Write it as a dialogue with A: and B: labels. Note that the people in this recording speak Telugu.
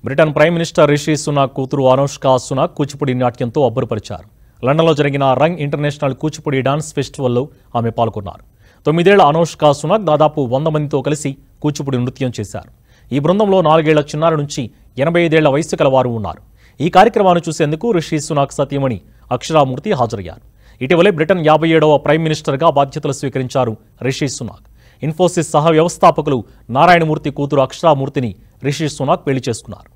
A: Britain prime minister Rishi Sunak కూతురు అనుష్క సునాక్ కూచిపూడి నాట్యంతో అబ్బురపరిచారు. లండన్లో జరిగిన రంగ్ ఇంటర్నేషనల్ కూచిపూడి డాన్స్ ఫెస్టివల్లో ఆమె పాల్గొన్నారు. 9 ఏళ్ల అనుష్క సునాక్ దాదాపు 100 మందితో కలిసి కూచిపూడి నృత్యం చేశారు. ఈ బృందంలో 4 ఏళ్ల చిన్నారి నుంచి 85 ఏళ్ల వయసు కల వారు ఉన్నారు. ఈ కార్యక్రమాన్ని చూసేందుకు రిషి సునాక్ సతీమణి అక్షరామూర్తి హాజరయ్యారు. ఇటీవలే బ్రిటన్ 57వ ప్రైమ్ మినిస్టర్గా బాధ్యతలు స్వీకరించారు రిషి సునాక్. ఇన్ఫోసిస్ సహ వ్యవస్థాపకులు నారాయణమూర్తి కూతురు అక్షరామూర్తిని రిషి సునాక్ పెళ్లి చేసుకున్నారు.